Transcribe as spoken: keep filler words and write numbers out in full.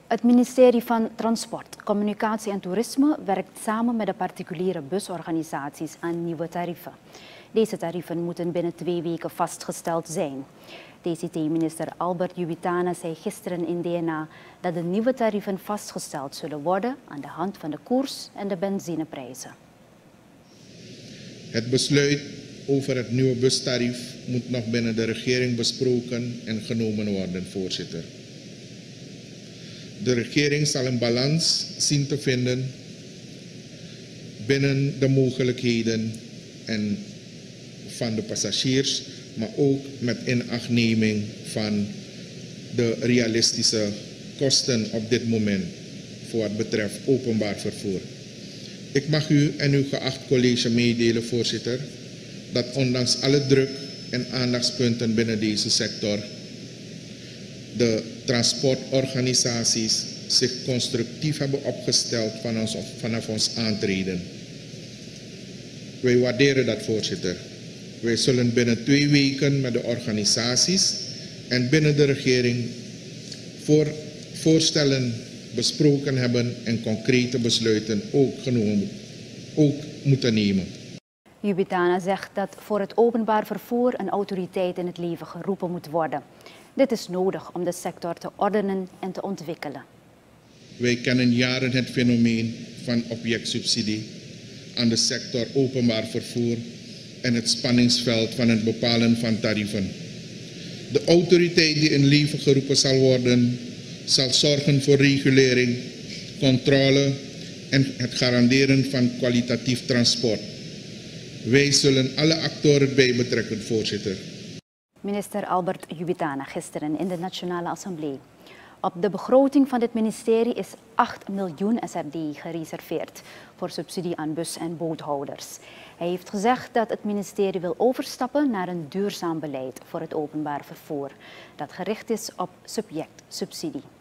Het ministerie van Transport, Communicatie en Toerisme werkt samen met de particuliere busorganisaties aan nieuwe tarieven. Deze tarieven moeten binnen twee weken vastgesteld zijn. D C T-minister Albert Juwitana zei gisteren in D N A dat de nieuwe tarieven vastgesteld zullen worden aan de hand van de koers en de benzineprijzen. Het besluit over het nieuwe bustarief moet nog binnen de regering besproken en genomen worden, voorzitter. De regering zal een balans zien te vinden binnen de mogelijkheden en van de passagiers, maar ook met inachtneming van de realistische kosten op dit moment voor wat betreft openbaar vervoer. Ik mag u en uw geacht college meedelen, voorzitter, dat ondanks alle druk en aandachtspunten binnen deze sector, de transportorganisaties zich constructief hebben opgesteld vanaf, vanaf ons aantreden. Wij waarderen dat, voorzitter. Wij zullen binnen twee weken met de organisaties en binnen de regering voor, voorstellen besproken hebben en concrete besluiten ook, genomen, ook moeten nemen. Juwitana zegt dat voor het openbaar vervoer een autoriteit in het leven geroepen moet worden. Dit is nodig om de sector te ordenen en te ontwikkelen. Wij kennen jaren het fenomeen van objectsubsidie aan de sector openbaar vervoer en het spanningsveld van het bepalen van tarieven. De autoriteit die in leven geroepen zal worden, zal zorgen voor regulering, controle en het garanderen van kwalitatief transport. Wij zullen alle actoren bij betrekken, voorzitter. Minister Albert Juwitana gisteren in de Nationale Assemblée. Op de begroting van dit ministerie is acht miljoen S R D gereserveerd voor subsidie aan bus- en boothouders. Hij heeft gezegd dat het ministerie wil overstappen naar een duurzaam beleid voor het openbaar vervoer dat gericht is op subjectsubsidie.